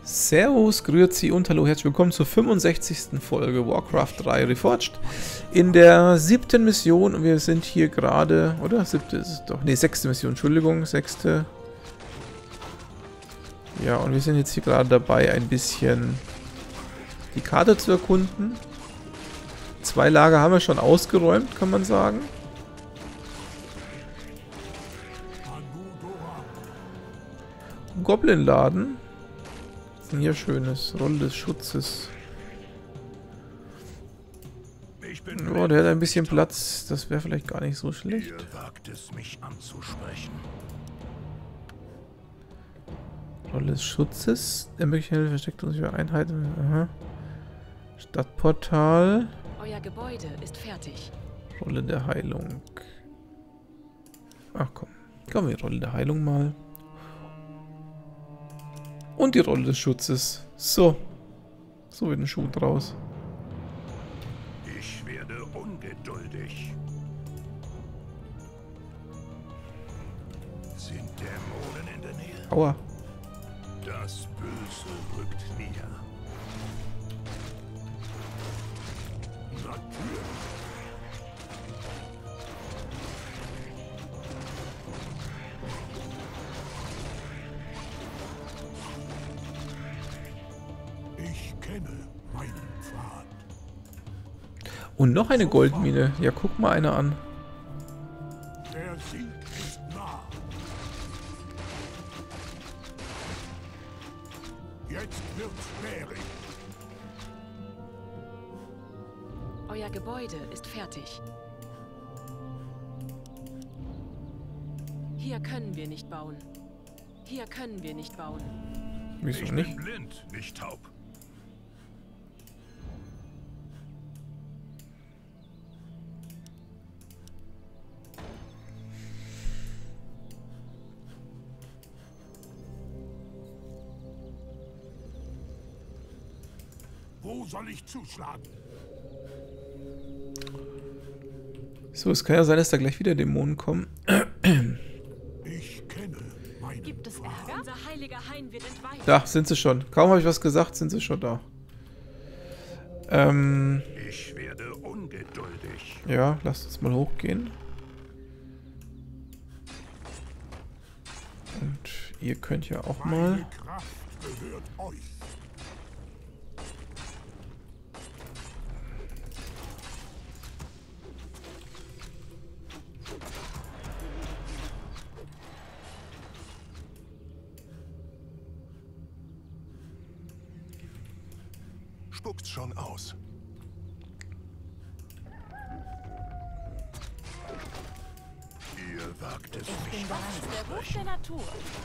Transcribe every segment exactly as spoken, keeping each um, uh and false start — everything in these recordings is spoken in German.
Servus, grüezi und hallo, herzlich willkommen zur fünfundsechzigsten Folge Warcraft drei Reforged. In der siebten Mission, und wir sind hier gerade, oder? Siebte ist es doch, ne, sechste Mission, Entschuldigung, sechste. Ja, und wir sind jetzt hier gerade dabei, ein bisschen die Karte zu erkunden. Zwei Lager haben wir schon ausgeräumt, kann man sagen. Goblin-Laden. Was ist denn hier Schönes? Rolle des Schutzes. Oh, der hat ein bisschen Platz. Das wäre vielleicht gar nicht so schlecht. Ihr wagt es, mich anzusprechen. Rolle des Schutzes. Ermöglicht versteckt uns für Einheiten. Aha. Stadtportal. Euer Gebäude ist fertig. Rolle der Heilung. Ach komm. Komm, die Rolle der Heilung mal. Und die Rolle des Schutzes. So. So wird ein Schuh draus. Ich werde ungeduldig. Sind Dämonen in der Nähe? Aua. Das Böse rückt näher. Natürlich. Ich kenne meinen Pfad. Und noch eine Goldmine. Ja, guck mal eine an. Der Sieg ist nah. Jetzt wird's schwierig. Euer Gebäude ist fertig. Hier können wir nicht bauen. Hier können wir nicht bauen. Wieso Ich nicht? bin blind, nicht taub. Wo soll ich zuschlagen? So, es kann ja sein, dass da gleich wieder Dämonen kommen. Ich kenne meinen Gibt es Ärger? Unser heiliger Hain wird entweiht. Da sind sie schon. Kaum habe ich was gesagt, sind sie schon da. Ähm, Ich werde ungeduldig. ja, lasst uns mal hochgehen. Und ihr könnt ja auch mal. Meine Kraft gehört euch. Spuckt's schon aus. Ihr wagt es, mich Der Ruf der Natur.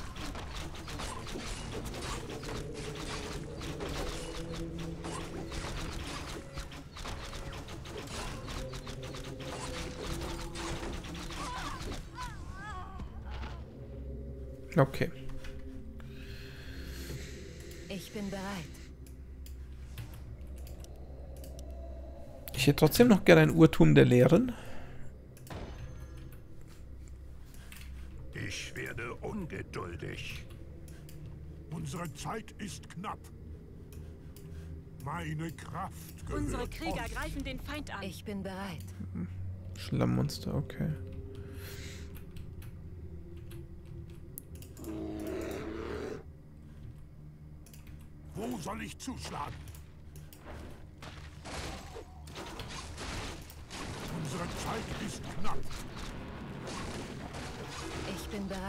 Okay. Ich bin bereit. Ich hätte trotzdem noch gerne ein Urtum der Lehren. Ich werde ungeduldig. Unsere Zeit ist knapp. Meine Kraft gehört Unsere Krieger euch. greifen den Feind an. Ich bin bereit. Schlammmonster, okay. Wo soll ich zuschlagen? Unsere Zeit ist knapp. Ich bin bereit.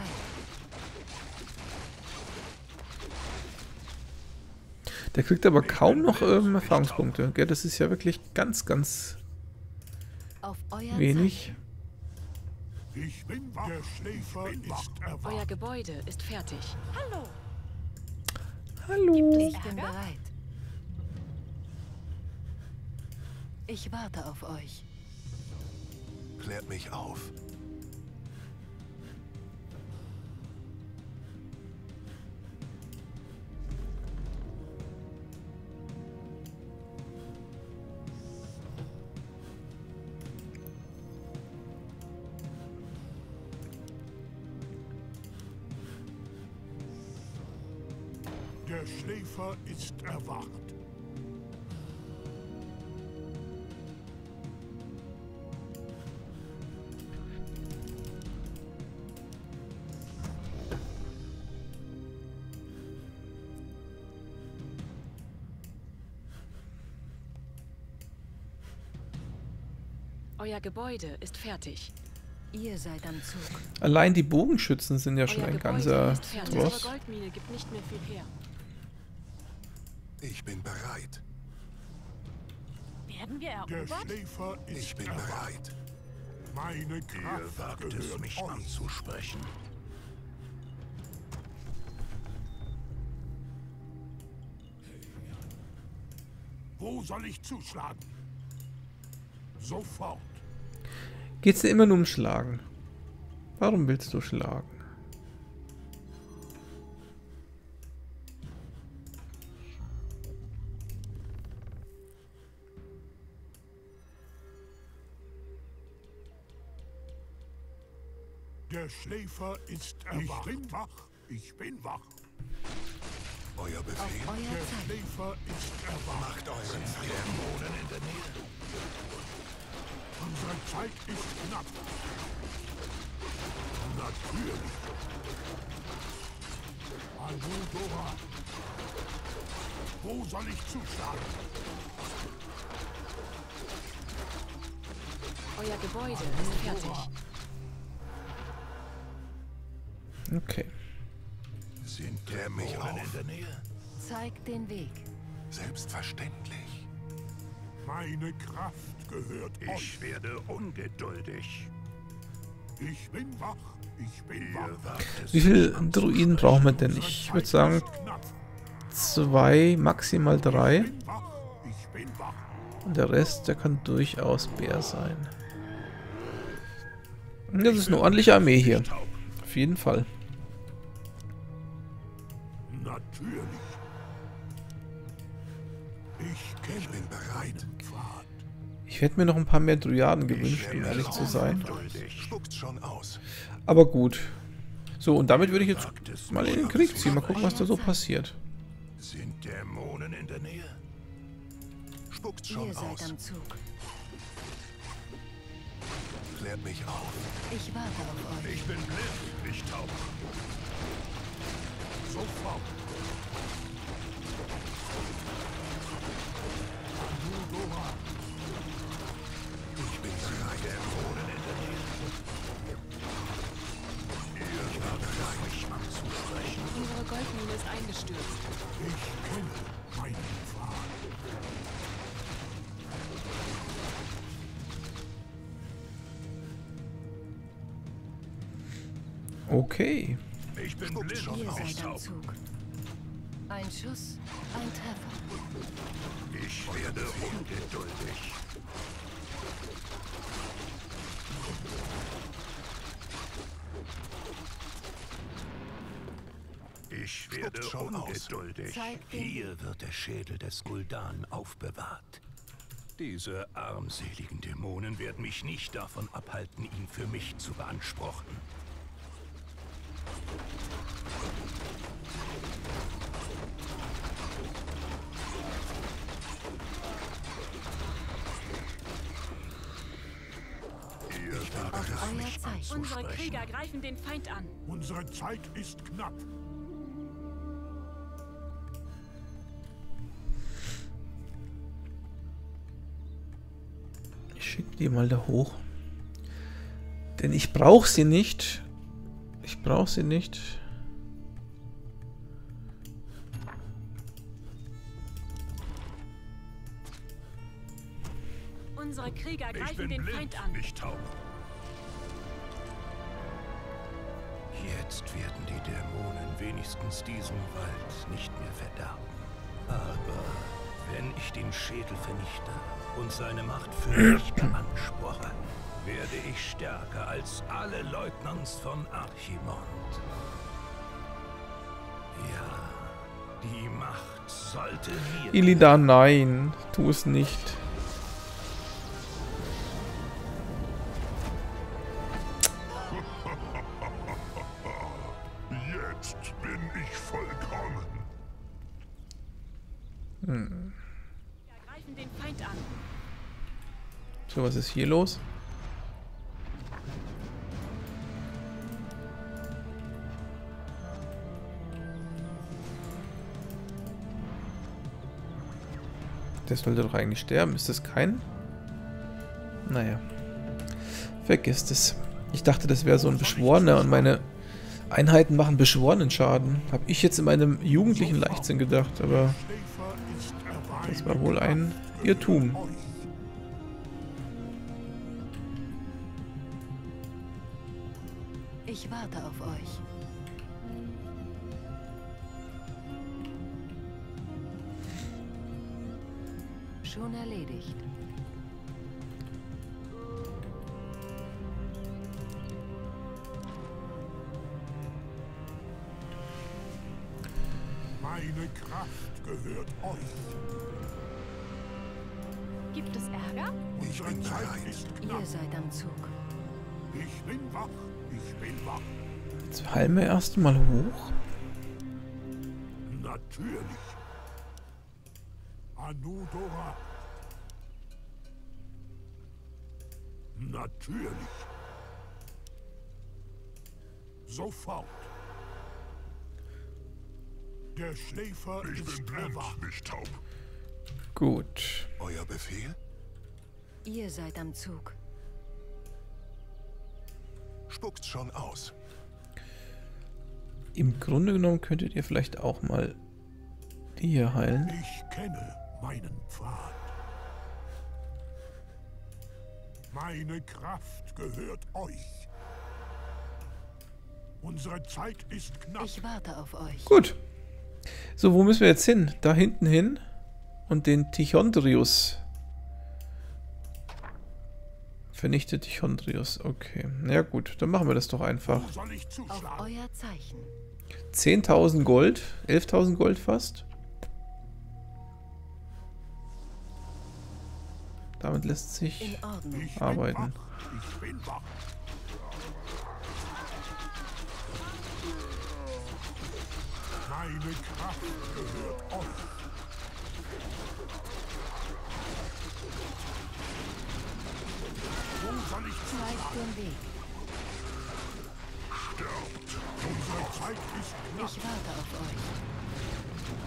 Der kriegt aber kaum noch ähm, Erfahrungspunkte. Gell? Das ist ja wirklich ganz, ganz Auf euer wenig. Ich bin wach. Der Schläfer ist Euer erwacht. Gebäude ist fertig. Hallo. Hallo. Ich bin bereit. Ich warte auf euch. Klärt mich auf. Der Der Schläfer ist erwacht. Euer Gebäude ist fertig. Ihr seid am Zug. Allein die Bogenschützen sind ja schon Euer ein Gebäude ganzer ist fertig. Tross. Unsere Goldmine gibt nicht mehr viel her. Ich bin bereit. Werden wir Der erobert? Schläfer ist Ich bin erwacht. bereit. Meine Kraft gehört mich euch. anzusprechen. Wo soll ich zuschlagen? Sofort. Geht's dir immer nur um Schlagen? Warum willst du schlagen? Der Schläfer ist erwacht. Ich bin wach. Ich bin wach. Euer Befehl? Euer Der Zeit. Schläfer ist erwacht. Macht euren Frieden. in der Nähe. Unsere Zeit ist knapp. Natürlich. Hallo, Dora. Wo soll ich zuschlagen? Euer Gebäude ist fertig. Okay. Sind der mich auf? In der Nähe? Zeigt den Weg. Selbstverständlich. Meine Kraft gehört euch. Ich werde ungeduldig. Ich bin wach. Ich bin wach. Wie viele Druiden brauchen wir denn? Ich würde sagen Knapp. zwei, maximal drei. Ich bin wach. Ich bin wach. Und der Rest, der kann durchaus Bär sein. Das ist eine ordentliche Armee hier. Auf jeden Fall. Natürlich. Ich kenne Ich bin bereit. meinen Pfad. Ich hätte mir noch ein paar mehr Dryaden gewünscht, um ehrlich zu sein. Spuckt's schon aus. Aber gut. So, und damit würde ich jetzt mal in den Krieg ziehen. Mal gucken, was da so passiert. Sind Dämonen in der Nähe? Spuckt's Ihr schon seid aus. am Zug. Klärt mich auf. Ich warte auf euch. Ich bin blind, nicht taub. Sofort. Hallo, Dora. Ich bin bereit. Dämonen in der Nähe. Ihr werdet mich anzusprechen. Unsere Goldmine ist eingestürzt. Ich kenne meinen Pfad. Okay. Ich bin Ihr blind, seid nicht am taub. Zug. Ein Schuss, ein Treffer. Ich werde ungeduldig. Ich werde schon aus. ungeduldig. Zeig den Hier wird der Schädel des Gul'dan aufbewahrt. Diese armseligen Dämonen werden mich nicht davon abhalten, ihn für mich zu beanspruchen. Ihr werdet Auf mich euer Zeichen. Unsere anzusprechen. Krieger greifen den Feind an. Unsere Zeit ist knapp. Ich schicke die mal da hoch. Denn ich brauche sie nicht. Ich brauche sie nicht. Unsere Krieger Ich greifen bin den blind, Feind an. nicht taub. Jetzt werden die Dämonen wenigstens diesen Wald nicht mehr verderben. Aber wenn ich den Schädel vernichte und seine Macht für mich beanspruche, werde ich stärker als alle Leutnants von Archimond. Ja, die Macht sollte mir... Illidan, nein. Tu es nicht. Jetzt bin ich vollkommen. Hm. Wir greifen den Feind an. So, was ist hier los? Der sollte doch eigentlich sterben. Ist das kein? Naja. Vergesst es. Ich dachte, das wäre so ein Beschworener und meine Einheiten machen Beschworenenschaden. Habe ich jetzt in meinem jugendlichen Leichtsinn gedacht, aber das war wohl ein Irrtum. Ich warte auf euch. Schon erledigt. Meine Kraft gehört euch. Gibt es Ärger? Unsere Zeit ist knapp. Ihr seid am Zug. Ich bin wach. Ich bin wach. Jetzt heilen wir erst mal hoch. Natürlich. Anudora. Natürlich. Sofort. Der Schläfer Ich ist bin blind, erwacht. nicht taub. Gut. Euer Befehl? Ihr seid am Zug. Spuckt's schon aus. Im Grunde genommen könntet ihr vielleicht auch mal die hier heilen. Ich kenne meinen Pfad. Meine Kraft gehört euch. Unsere Zeit ist knapp. Ich warte auf euch. Gut. So, wo müssen wir jetzt hin? Da hinten hin. Und den Tichondrius. Vernichtet Tichondrius. Okay. Na ja, gut. Dann machen wir das doch einfach. Wo soll ich Auf zuschlagen? euer Zeichen. zehntausend Gold. elftausend Gold fast. Damit lässt sich In Ordnung. Ich bin arbeiten. wach. Ich bin wach. Meine Kraft gehört euch. Wo soll ich Zeigt zuschlagen? den Weg. Unsere Zeit ist knapp. Ich warte auf euch.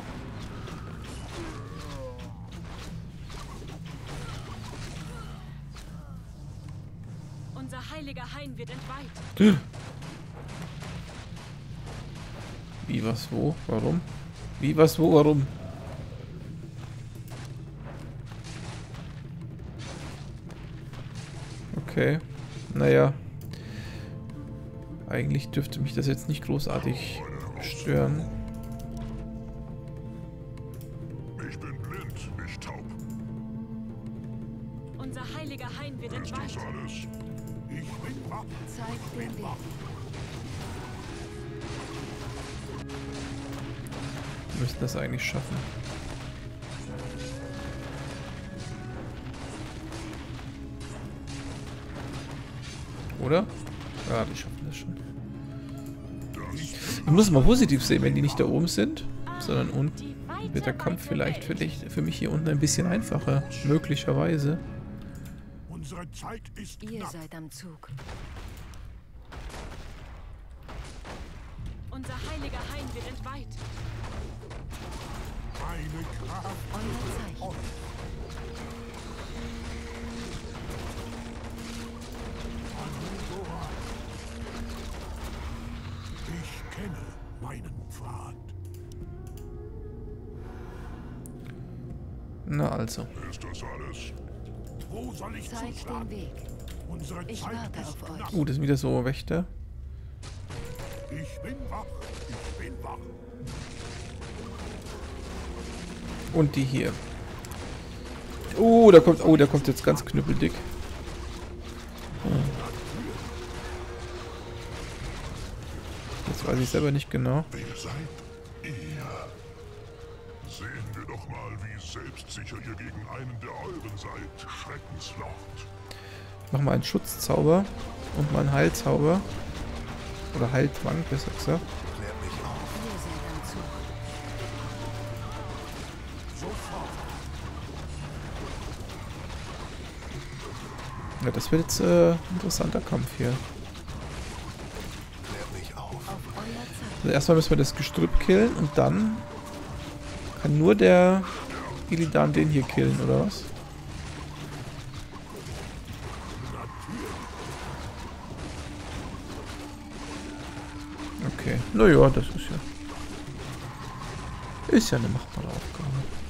Unser heiliger Hain wird entweiht. Wie, was, wo, warum? Wie, was, wo, warum? Okay. Naja. Eigentlich dürfte mich das jetzt nicht großartig stören. Ich bin blind, nicht taub. Unser heiliger Hain wird Ist das entweiht. alles? Ich bin wach. Zeigt den Weg. Wir müssen das eigentlich schaffen. Oder? Ja, die schaffen das schon. Ich muss es mal positiv sehen, wenn die nicht da oben sind, sondern unten, wird der Kampf vielleicht für dich, für mich hier unten ein bisschen einfacher. Möglicherweise. Unsere Zeit ist Ihr knapp. seid am Zug. Unser heiliger Hain wird entweiht. Meine Kraft Euer gehört Zeichen. euch. Anudora. Ich kenne meinen Pfad. Na also. Ist das alles? Wo soll ich Zeigt den zuschlagen? Weg. Unsere Ich Zeit warte ist auf euch. knapp. Uh, das sind wieder so Wächter. Ich bin wach. Ich bin wach. Und die hier. Oh, da kommt, oh, der kommt jetzt ganz knüppeldick. Hm. Jetzt weiß ich selber nicht genau. Wer seid ihr? Sehen wir doch mal, wie selbstsicher ihr gegen einen der euren seid, Schreckenslord. Ich mach mal einen Schutzzauber und mal einen Heilzauber. Oder Heiltrank, besser gesagt. Klärt mich auf. Ihr seid am Zug. Ja, das wird jetzt äh, ein interessanter Kampf hier. Also erstmal müssen wir das Gestrüpp killen und dann kann nur der Illidan den hier killen, oder was? Okay, naja, das ist ja... Ist ja eine machbare Aufgabe.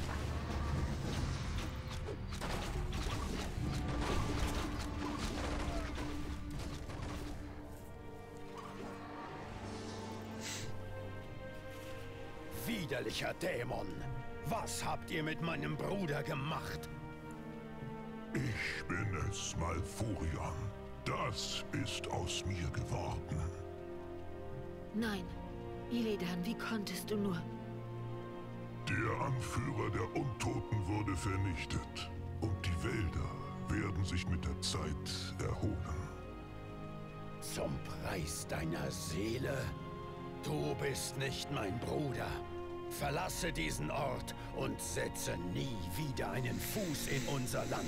Widerlicher Dämon, was habt ihr mit meinem Bruder gemacht? Ich bin es, Malfurion. Das ist aus mir geworden. Nein. Illidan, wie konntest du nur? Der Anführer der Untoten wurde vernichtet. Und die Wälder werden sich mit der Zeit erholen. Zum Preis deiner Seele? Du bist nicht mein Bruder. Verlasse diesen Ort und setze nie wieder einen Fuß in unser Land.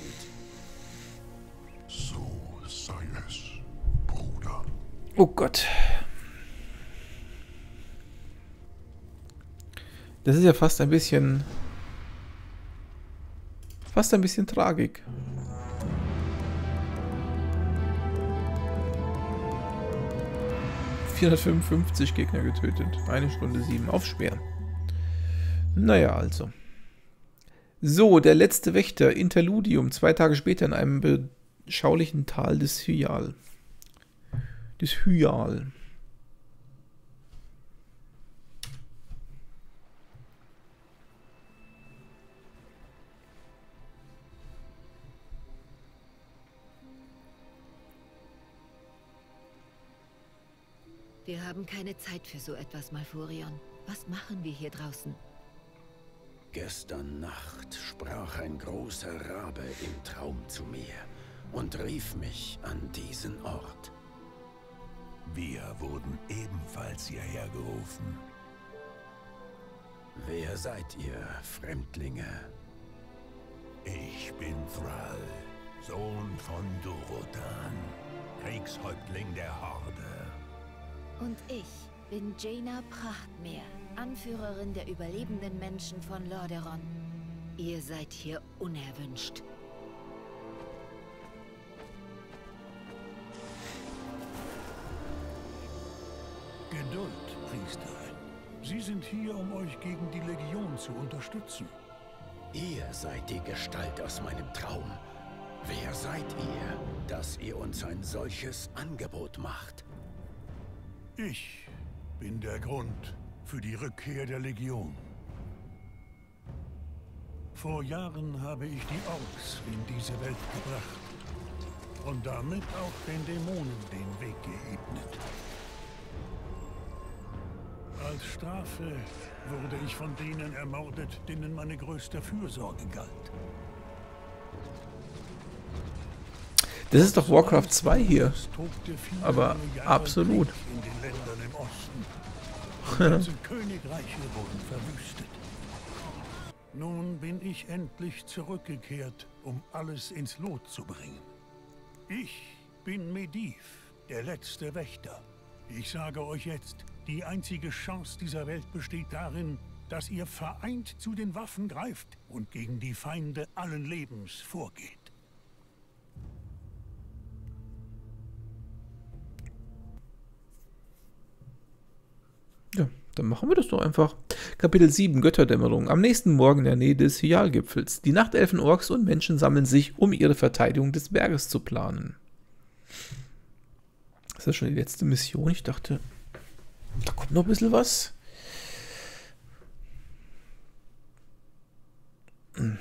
So sei es, Bruder. Oh Gott. Das ist ja fast ein bisschen... Fast ein bisschen Tragik. vierhundertfünfundfünfzig Gegner getötet. Eine Stunde sieben. Aufsperren. Naja, also. So, der letzte Wächter, Interludium. Zwei Tage später in einem beschaulichen Tal des Hyal. Des Hyal. Wir haben keine Zeit für so etwas, Malfurion. Was machen wir hier draußen? Gestern Nacht sprach ein großer Rabe im Traum zu mir und rief mich an diesen Ort. Wir wurden ebenfalls hierher gerufen. Wer seid ihr, Fremdlinge? Ich bin Thrall, Sohn von Durotan, Kriegshäuptling der Horde. Und ich bin Jaina Prachtmeer, Anführerin der überlebenden Menschen von Lordaeron. Ihr seid hier unerwünscht. Geduld, Priesterin. Sie sind hier, um euch gegen die Legion zu unterstützen. Ihr seid die Gestalt aus meinem Traum. Wer seid ihr, dass ihr uns ein solches Angebot macht? Ich bin der Grund für die Rückkehr der Legion. Vor Jahren habe ich die Orks in diese Welt gebracht und damit auch den Dämonen den Weg geebnet. Als Strafe wurde ich von denen ermordet, denen meine größte Fürsorge galt. Das ist doch Warcraft zwei hier. Aber absolut. In den Ländern im Osten. Ganze Königreiche wurden verwüstet. Nun bin ich endlich zurückgekehrt, um alles ins Lot zu bringen. Ich bin Medivh, der letzte Wächter. Ich sage euch jetzt, die einzige Chance dieser Welt besteht darin, dass ihr vereint zu den Waffen greift und gegen die Feinde allen Lebens vorgeht. Ja, dann machen wir das doch einfach. Kapitel sieben, Götterdämmerung. Am nächsten Morgen in der Nähe des Hyal-Gipfels. Die Nachtelfen, Orks und Menschen sammeln sich, um ihre Verteidigung des Berges zu planen. Ist das schon die letzte Mission? Ich dachte, da kommt noch ein bisschen was. Hm.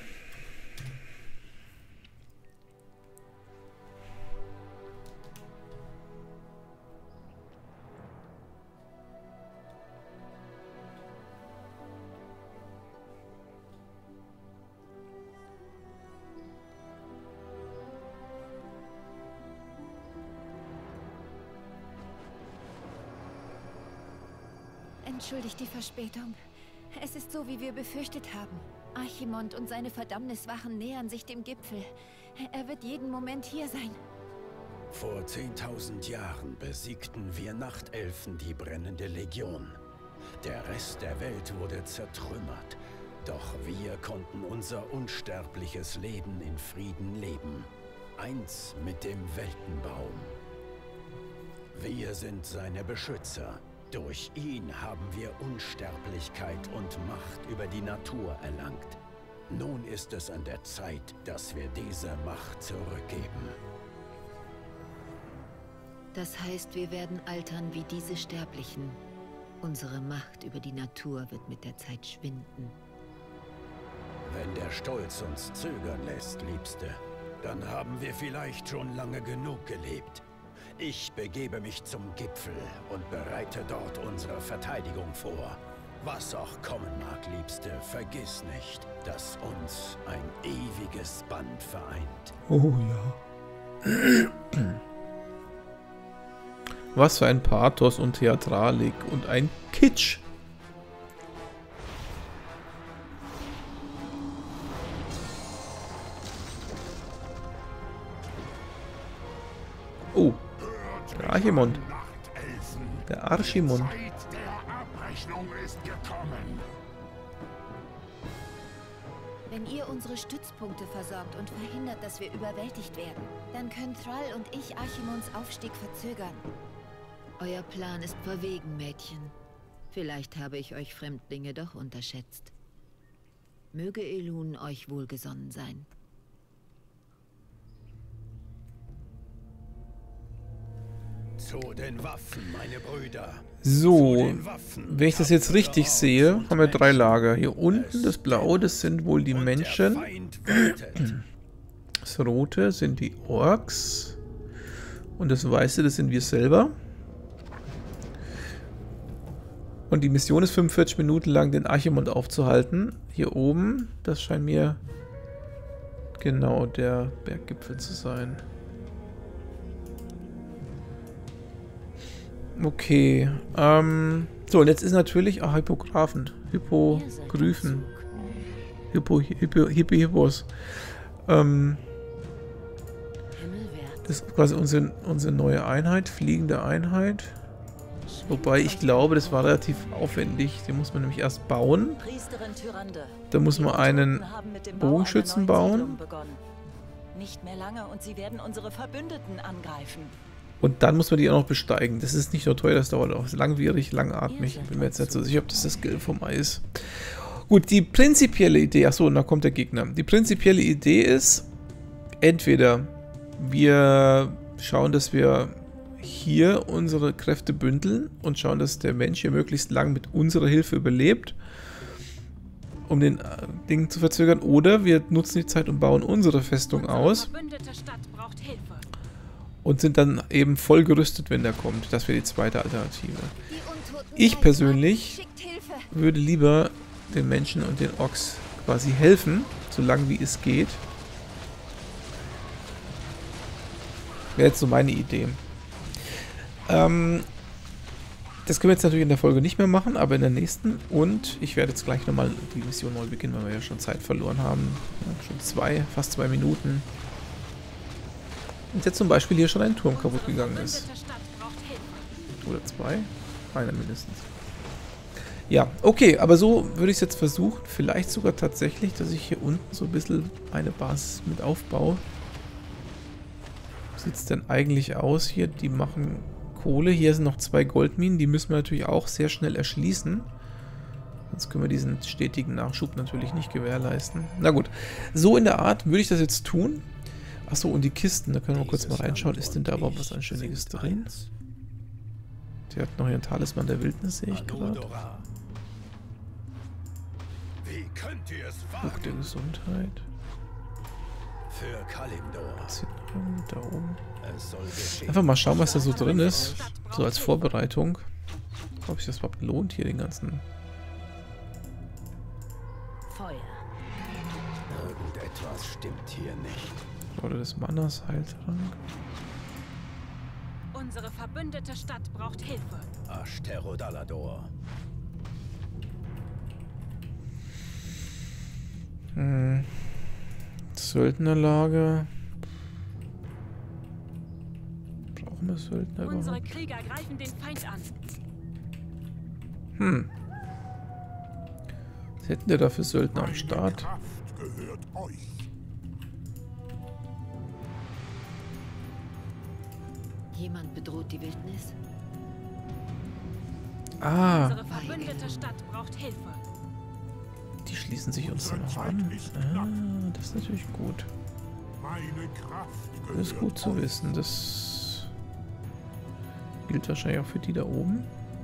Entschuldigt die Verspätung. Es ist so, wie wir befürchtet haben. Archimond und seine Verdammniswachen nähern sich dem Gipfel. Er wird jeden Moment hier sein. Vor zehntausend Jahren besiegten wir Nachtelfen die brennende Legion. Der Rest der Welt wurde zertrümmert. Doch wir konnten unser unsterbliches Leben in Frieden leben. Eins mit dem Weltenbaum. Wir sind seine Beschützer. Durch ihn haben wir Unsterblichkeit und Macht über die Natur erlangt. Nun ist es an der Zeit, dass wir diese Macht zurückgeben. Das heißt, wir werden altern wie diese Sterblichen. Unsere Macht über die Natur wird mit der Zeit schwinden. Wenn der Stolz uns zögern lässt, Liebste, dann haben wir vielleicht schon lange genug gelebt. Ich begebe mich zum Gipfel und bereite dort unsere Verteidigung vor. Was auch kommen mag, Liebste, vergiss nicht, dass uns ein ewiges Band vereint. Oh ja. Was für ein Pathos und Theatralik und ein Kitsch. Oh, der Archimond. Der Archimond. Wenn ihr unsere Stützpunkte versorgt und verhindert, dass wir überwältigt werden, dann können Thrall und ich Archimonds Aufstieg verzögern. Euer Plan ist verwegen, Mädchen. Vielleicht habe ich euch Fremdlinge doch unterschätzt. Möge Elun euch wohlgesonnen sein. Zu den Waffen, meine Brüder. So, wenn ich das jetzt richtig sehe, haben wir drei Lager. Hier unten, das Blaue, das sind wohl die Menschen. Das Rote sind die Orks. Und das Weiße, das sind wir selber. Und die Mission ist fünfundvierzig Minuten lang, den Archimond aufzuhalten. Hier oben, das scheint mir genau der Berggipfel zu sein. Okay, ähm, so, und jetzt ist natürlich, ah, Hippographen, Hippogryphen, Hippo, Hippo, Hippo, Hippos, ähm, das ist quasi unsere, unsere neue Einheit, fliegende Einheit, wobei ich glaube, das war relativ aufwendig, den muss man nämlich erst bauen, da muss man einen Bogenschützen bauen. Nicht mehr lange und sie werden unsere Verbündeten angreifen. Und dann muss man die auch noch besteigen. Das ist nicht nur teuer, das dauert auch langwierig, langatmig. Ich bin mir jetzt nicht so sicher, ob das das Gelb vom Ei ist. Gut, die prinzipielle Idee, achso, und da kommt der Gegner. Die prinzipielle Idee ist, entweder wir schauen, dass wir hier unsere Kräfte bündeln und schauen, dass der Mensch hier möglichst lang mit unserer Hilfe überlebt, um den äh, Ding zu verzögern, oder wir nutzen die Zeit und bauen unsere Festung aus. Und sind dann eben voll gerüstet, wenn der kommt. Das wäre die zweite Alternative. Ich persönlich würde lieber den Menschen und den Orks quasi helfen, so lange wie es geht. Wäre jetzt so meine Idee. Ähm, das können wir jetzt natürlich in der Folge nicht mehr machen, aber in der nächsten. Und ich werde jetzt gleich nochmal die Mission neu beginnen, weil wir ja schon Zeit verloren haben. Ja, schon zwei, fast zwei Minuten. Und jetzt zum Beispiel hier schon ein Turm kaputt gegangen ist. Oder zwei? Einer mindestens. Ja, okay, aber so würde ich es jetzt versuchen. Vielleicht sogar tatsächlich, dass ich hier unten so ein bisschen eine Basis mit aufbaue. Wie sieht es denn eigentlich aus hier? Die machen Kohle. Hier sind noch zwei Goldminen. Die müssen wir natürlich auch sehr schnell erschließen. Sonst können wir diesen stetigen Nachschub natürlich nicht gewährleisten. Na gut, so in der Art würde ich das jetzt tun. Achso, und die Kisten, da können wir kurz mal reinschauen. Ist denn da überhaupt was Anständiges drin? Der hat noch hier einen Talisman der Wildnis, sehe ich gerade. Buch der Gesundheit. Was hier drin? Da oben. Einfach mal schauen, was da so drin ist. So als Vorbereitung. Ob sich das überhaupt lohnt, hier den ganzen... Feuer. Irgendetwas stimmt hier nicht. Oder des Mannas Heiltrank. Unsere verbündete Stadt braucht Hilfe. Ashterod Alador. Hm. Söldnerlager. Brauchen wir Söldner Unsere überhaupt? Krieger greifen den Feind an. Hm. Was hätten wir da für Söldner am Meine Start? Kraft gehört euch. Jemand bedroht die Wildnis? Ah, Unsere verbündete Stadt braucht Hilfe. die schließen sich uns dann Unsere noch Zeit an. ist Ah, knapp. das ist natürlich gut. Meine Kraft gehört Das ist gut zu euch. wissen. Das gilt wahrscheinlich auch für die da oben.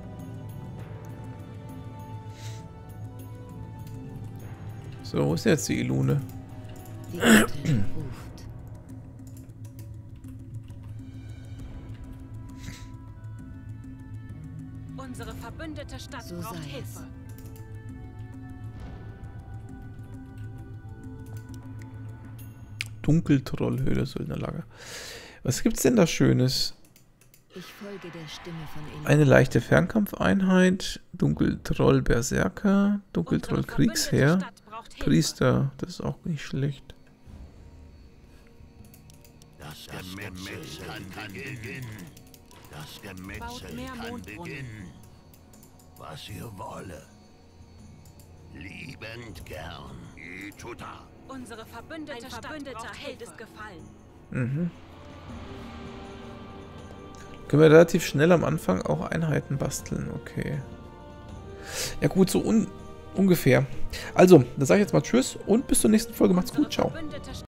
So, wo ist jetzt die Ilune? Die Göttin ruft. Unsere verbündete Stadt So braucht sei es. Hilfe. Dunkeltrollhöhle, Söldnerlager. Was gibt's denn da Schönes? Ich folge der Stimme von Elend. Eine leichte Fernkampfeinheit, Dunkeltroll Berserker, Dunkeltroll Unsere verbündete Kriegsheer, Stadt braucht Hilfe. Priester, das ist auch nicht schlecht. Das Gemetzel kann beginnen. Das Gemetzel Baut mehr kann Mondbrunnen. beginnen. Was ihr wolle. Liebend gern. Ituta. Unsere verbündete Ein Stadt verbündeter braucht Held Hilfe. ist gefallen. Mhm. Können wir relativ schnell am Anfang auch Einheiten basteln, okay. Ja gut, so un ungefähr. Also, dann sage ich jetzt mal Tschüss und bis zur nächsten Folge. Macht's gut, ciao. Verbündete